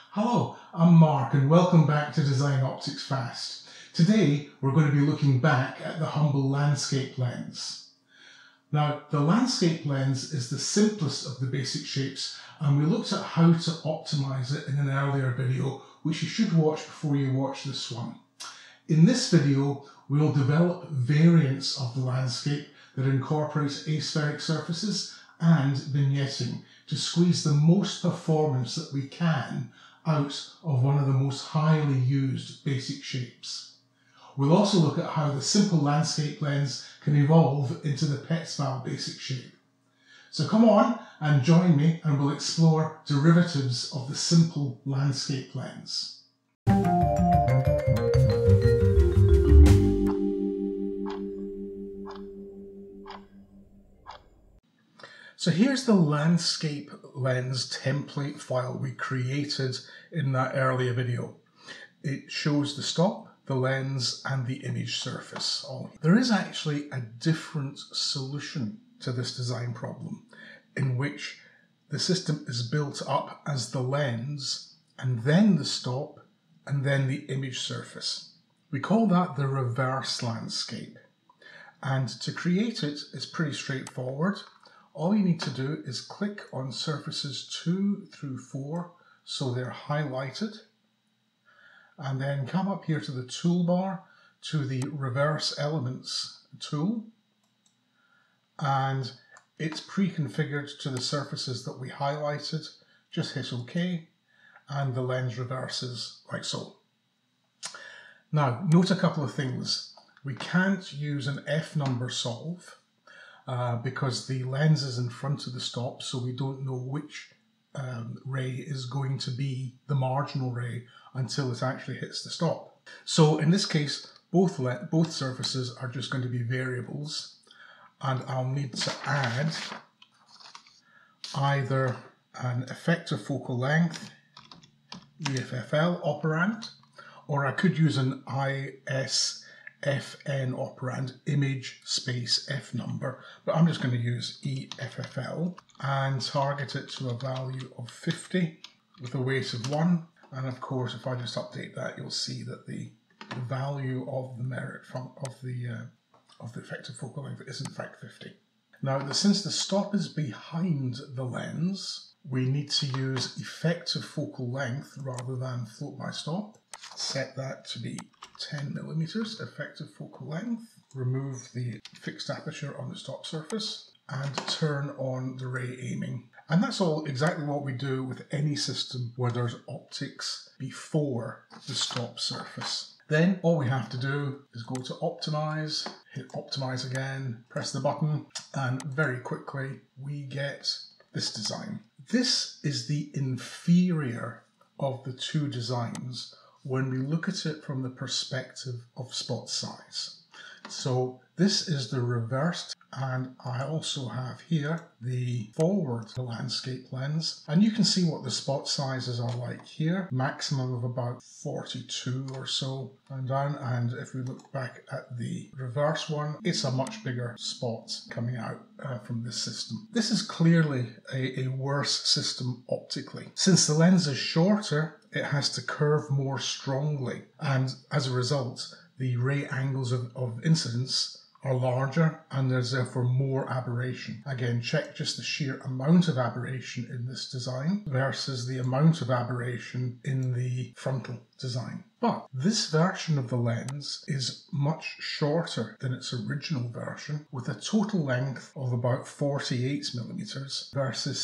Hello, I'm Mark and welcome back to Design Optics Fast. Today we're going to be looking back at the humble landscape lens. Now, the landscape lens is the simplest of the basic shapes, and we looked at how to optimize it in an earlier video, which you should watch before you watch this one. In this video, we'll develop variants of the landscape that incorporates aspheric surfaces and vignetting to squeeze the most performance that we can out of one of the most highly used basic shapes. We'll also look at how the simple landscape lens can evolve into the Petzval basic shape. So come on and join me and we'll explore derivatives of the simple landscape lens. So here's the landscape lens template file we created in that earlier video. It shows the stop, the lens, and the image surface. There is actually a different solution to this design problem, in which the system is built up as the lens, and then the stop, and then the image surface. We call that the reverse landscape. And to create it is pretty straightforward. All you need to do is click on surfaces 2 through 4 so they're highlighted, and then come up here to the toolbar to the reverse elements tool, and it's pre-configured to the surfaces that we highlighted. Just hit OK and the lens reverses like so. Now note a couple of things. We can't use an F number solve because the lens is in front of the stop, so we don't know which ray is going to be the marginal ray until it actually hits the stop. So in this case, both surfaces are just going to be variables, and I'll need to add either an effective focal length, EFFL operand, or I could use an ISFN operand, image space F number, but I'm just going to use EFFL and target it to a value of 50 with a weight of 1. And of course, if I just update that, you'll see that the value of the merit of the effective focal length is in fact 50. Now, since the stop is behind the lens, we need to use effective focal length rather than float by stop. Set that to be 10 millimeters effective focal length. Remove the fixed aperture on the stop surface and turn on the ray aiming. And that's all exactly what we do with any system where there's optics before the stop surface. Then all we have to do is go to optimize, hit optimize again, press the button, and very quickly we get this design. This is the inferior of the two designs when we look at it from the perspective of spot size. So this is the reversed, and I also have here the forward landscape lens, and you can see what the spot sizes are like here. Maximum of about 42 or so and down, and if we look back at the reverse one, it's a much bigger spot coming out from this system. This is clearly a worse system optically. Since the lens is shorter, it has to curve more strongly, and as a result, the ray angles of incidence are larger and there's therefore more aberration. Again, check just the sheer amount of aberration in this design versus the amount of aberration in the frontal design. But this version of the lens is much shorter than its original version, with a total length of about 48 millimeters versus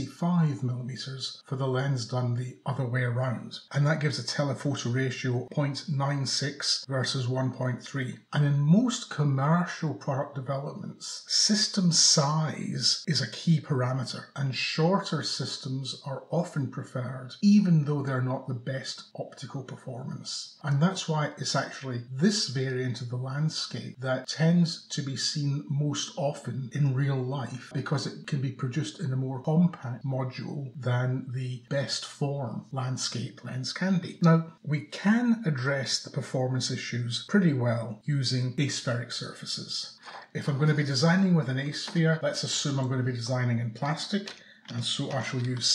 65 millimeters for the lens done the other way around. And that gives a telephoto ratio of 0.96 versus 1.3. And in most commercial product developments, system size is a key parameter, and shorter systems are often preferred, even though they're not the best optical performance. And that's why it's actually this variant of the landscape that tends to be seen most often in real life, because it can be produced in a more compact module than the best form landscape lens can be. Now, we can address the performance issues pretty well using aspheric surfaces. If I'm going to be designing with an asphere, let's assume I'm going to be designing in plastic, And so I shall use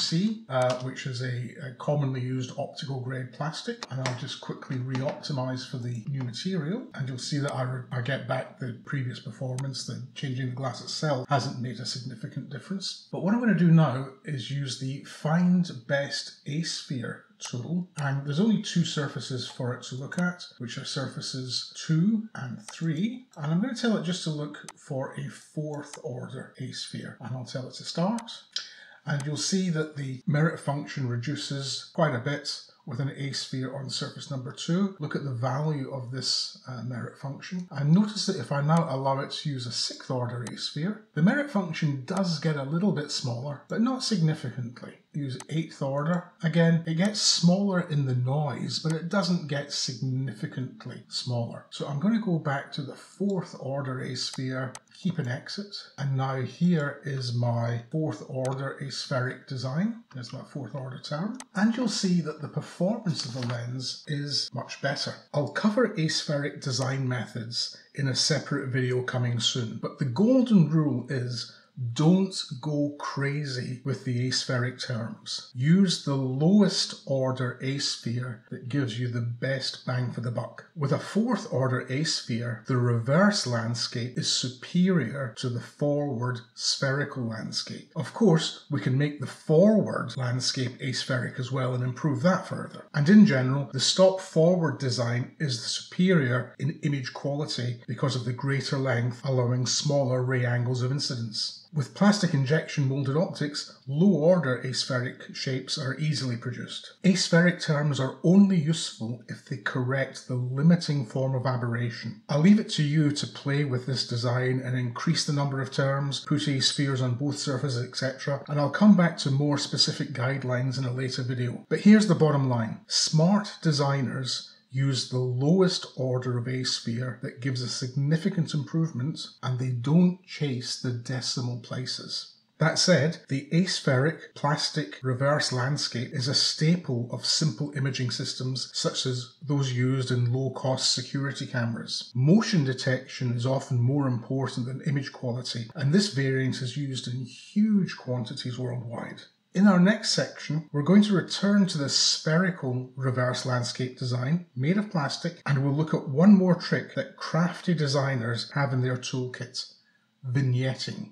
COC, which is a commonly used optical grade plastic, and I'll just quickly re-optimize for the new material, and you'll see that I get back the previous performance. The changing the glass itself hasn't made a significant difference. But what I'm going to do now is use the Find Best Asphere tool, and there's only two surfaces for it to look at, which are surfaces 2 and 3, and I'm going to tell it just to look for a 4th order asphere, and I'll tell it to start, and you'll see that the merit function reduces quite a bit with an asphere on surface number 2. Look at the value of this merit function, and notice that if I now allow it to use a 6th order asphere, the merit function does get a little bit smaller, but not significantly. Use 8th order. Again, it gets smaller in the noise, but it doesn't get significantly smaller. So I'm going to go back to the 4th order asphere, keep an exit, and now here is my 4th order aspheric design. There's my 4th order term, and you'll see that the performance of the lens is much better. I'll cover aspheric design methods in a separate video coming soon, but the golden rule is don't go crazy with the aspheric terms. Use the lowest order asphere that gives you the best bang for the buck. With a 4th order asphere, the reverse landscape is superior to the forward spherical landscape. Of course, we can make the forward landscape aspheric as well and improve that further. And in general, the stop forward design is the superior in image quality because of the greater length, allowing smaller ray angles of incidence. With plastic injection molded optics, low-order aspheric shapes are easily produced. Aspheric terms are only useful if they correct the limiting form of aberration. I'll leave it to you to play with this design and increase the number of terms, put aspheres on both surfaces, etc. And I'll come back to more specific guidelines in a later video. But here's the bottom line. Smart designers use the lowest order of asphere that gives a significant improvement, and they don't chase the decimal places. That said, the aspheric plastic reverse landscape is a staple of simple imaging systems such as those used in low-cost security cameras. Motion detection is often more important than image quality, and this variant is used in huge quantities worldwide. In our next section, we're going to return to the spherical reverse landscape design made of plastic, and we'll look at one more trick that crafty designers have in their toolkit: vignetting.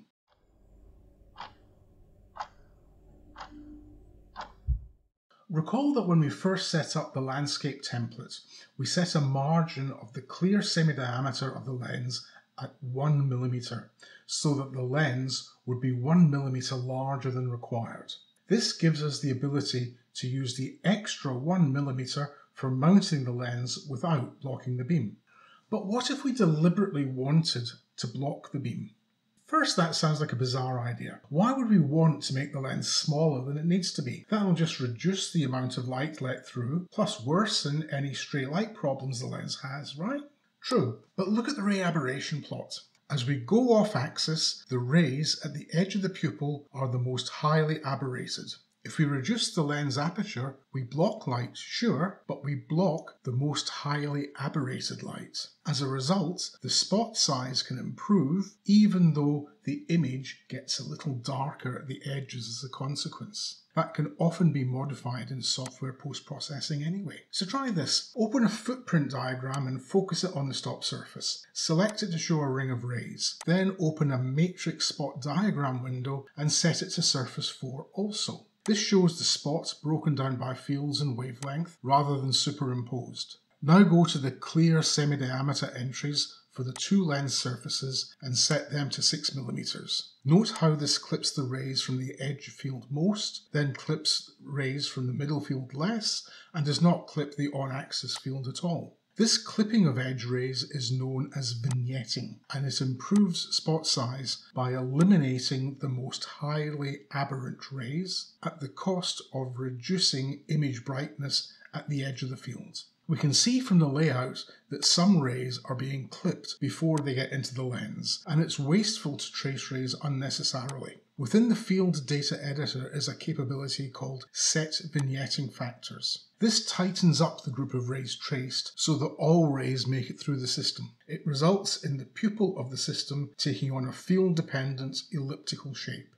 Recall that when we first set up the landscape template, we set a margin of the clear semi-diameter of the lens at 1 mm, so that the lens would be 1 mm larger than required. This gives us the ability to use the extra 1 mm for mounting the lens without blocking the beam. But what if we deliberately wanted to block the beam? First, that sounds like a bizarre idea. Why would we want to make the lens smaller than it needs to be? That'll just reduce the amount of light let through, plus worsen any stray light problems the lens has, right? True, but look at the ray aberration plot. As we go off axis, the rays at the edge of the pupil are the most highly aberrated. If we reduce the lens aperture, we block light, sure, but we block the most highly aberrated light. As a result, the spot size can improve, even though the image gets a little darker at the edges as a consequence. That can often be modified in software post-processing anyway. So try this. Open a footprint diagram and focus it on the stop surface. Select it to show a ring of rays. Then open a matrix spot diagram window and set it to surface 4 also. This shows the spots broken down by fields and wavelength rather than superimposed. Now go to the clear semi-diameter entries for the two lens surfaces and set them to 6 mm. Note how this clips the rays from the edge field most, then clips rays from the middle field less, and does not clip the on-axis field at all. This clipping of edge rays is known as vignetting, and it improves spot size by eliminating the most highly aberrant rays at the cost of reducing image brightness at the edge of the field. We can see from the layout that some rays are being clipped before they get into the lens, and it's wasteful to trace rays unnecessarily. Within the field data editor is a capability called Set Vignetting Factors. This tightens up the group of rays traced so that all rays make it through the system. It results in the pupil of the system taking on a field-dependent elliptical shape.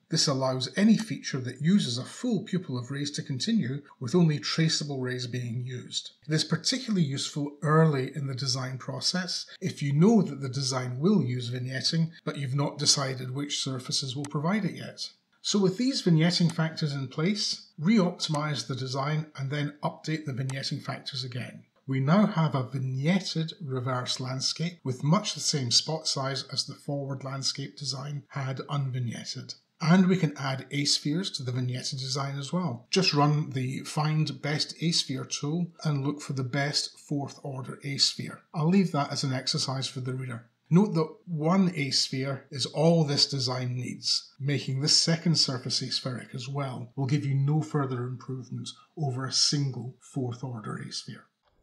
This allows any feature that uses a full pupil of rays to continue with only traceable rays being used. It is particularly useful early in the design process if you know that the design will use vignetting, but you've not decided which surfaces will provide it yet. So with these vignetting factors in place, re-optimize the design and then update the vignetting factors again. We now have a vignetted reverse landscape with much the same spot size as the forward landscape design had unvignetted. And we can add A-spheres to the vignetted design as well. Just run the Find Best A-sphere tool and look for the best fourth order A-sphere. I'll leave that as an exercise for the reader. Note that one A-sphere is all this design needs. Making this second surface aspheric as well will give you no further improvements over a single fourth order A-sphere.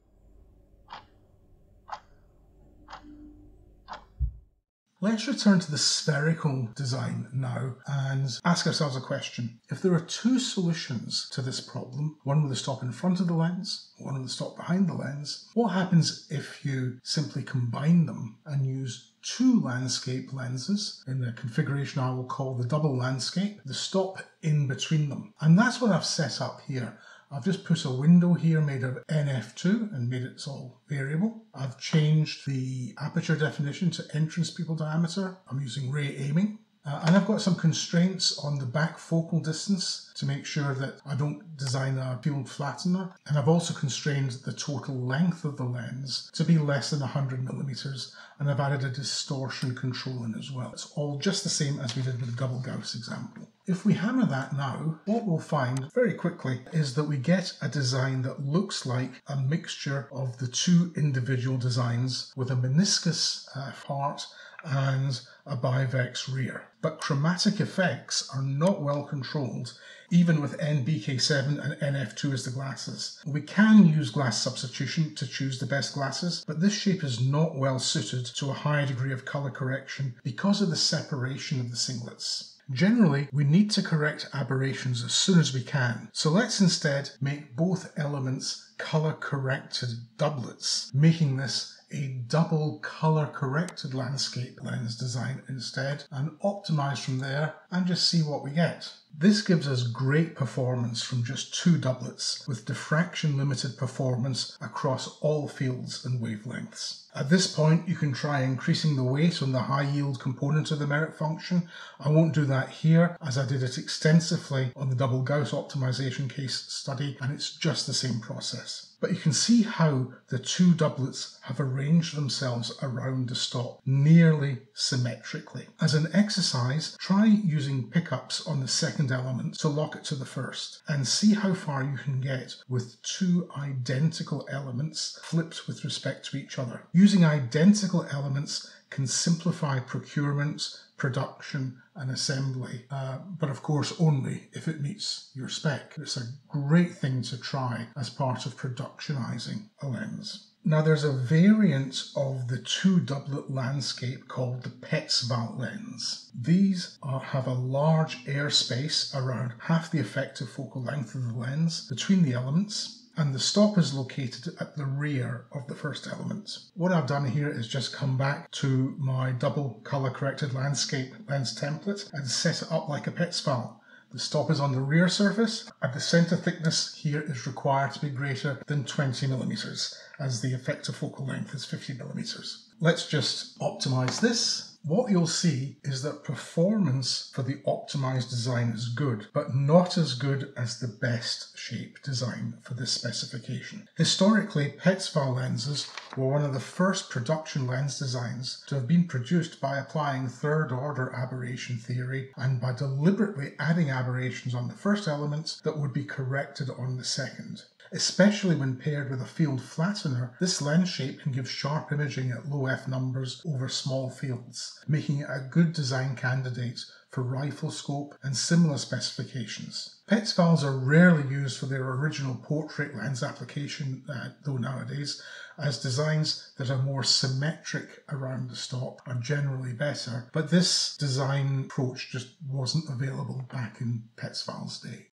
Let's return to the spherical design now and ask ourselves a question. If there are two solutions to this problem, one with a stop in front of the lens, one with a stop behind the lens, what happens if you simply combine them and use two landscape lenses in the configuration I will call the double landscape, the stop in between them? And that's what I've set up here. I've just put a window here made of NF2 and made it all variable. I've changed the aperture definition to entrance pupil diameter. I'm using ray aiming. And I've got some constraints on the back focal distance to make sure that I don't design a field flattener. And I've also constrained the total length of the lens to be less than 100 millimeters. And I've added a distortion control in as well. It's all just the same as we did with the double Gauss example. If we hammer that now, what we'll find very quickly is that we get a design that looks like a mixture of the two individual designs with a meniscus part and a bivex rear. But chromatic effects are not well controlled, even with NBK7 and NF2 as the glasses. We can use glass substitution to choose the best glasses, but this shape is not well suited to a high degree of colour correction because of the separation of the singlets. Generally, we need to correct aberrations as soon as we can, so let's instead make both elements colour-corrected doublets, making this a double colour-corrected landscape lens design instead, and optimise from there and just see what we get. This gives us great performance from just two doublets, with diffraction-limited performance across all fields and wavelengths. At this point, you can try increasing the weight on the high-yield component of the merit function. I won't do that here, as I did it extensively on the double Gauss optimization case study, and it's just the same process. But you can see how the two doublets have arranged themselves around the stop nearly symmetrically. As an exercise, try using pickups on the second element to lock it to the first, and see how far you can get with two identical elements flipped with respect to each other. Using identical elements can simplify procurement, production and assembly, but of course only if it meets your spec. It's a great thing to try as part of productionizing a lens. Now there's a variant of the two doublet landscape called the Petzval Lens. These have a large airspace around half the effective focal length of the lens between the elements, and the stop is located at the rear of the first element. What I've done here is just come back to my double colour corrected landscape lens template and set it up like a Petzval. The stop is on the rear surface, and the centre thickness here is required to be greater than 20 millimeters, as the effective focal length is 50 millimeters. Let's just optimize this. What you'll see is that performance for the optimized design is good, but not as good as the best shape design for this specification. Historically, Petzval lenses were one of the first production lens designs to have been produced by applying third-order aberration theory and by deliberately adding aberrations on the first element that would be corrected on the second. Especially when paired with a field flattener, this lens shape can give sharp imaging at low f numbers over small fields, making it a good design candidate for rifle scope and similar specifications. Petzvals are rarely used for their original portrait lens application, though nowadays, as designs that are more symmetric around the stop are generally better, but this design approach just wasn't available back in Petzval's day.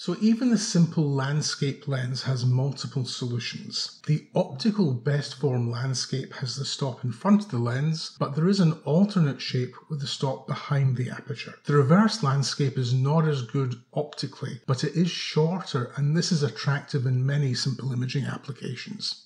So even the simple landscape lens has multiple solutions. The optical best form landscape has the stop in front of the lens, but there is an alternate shape with the stop behind the aperture. The reverse landscape is not as good optically, but it is shorter, and this is attractive in many simple imaging applications.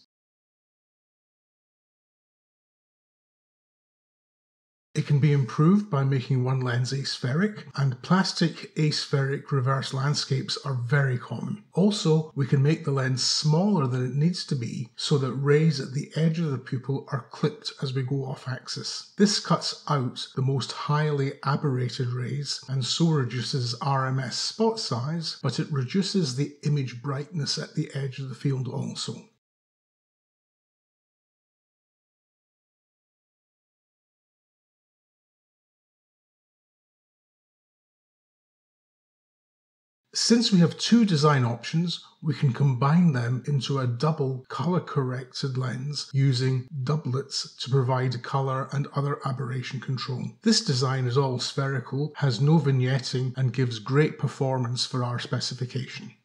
It can be improved by making one lens aspheric, and plastic aspheric reverse landscapes are very common. Also, we can make the lens smaller than it needs to be so that rays at the edge of the pupil are clipped as we go off axis. This cuts out the most highly aberrated rays and so reduces RMS spot size, but it reduces the image brightness at the edge of the field also. Since we have two design options, we can combine them into a double color-corrected lens using doublets to provide color and other aberration control. This design is all spherical, has no vignetting, and gives great performance for our specification.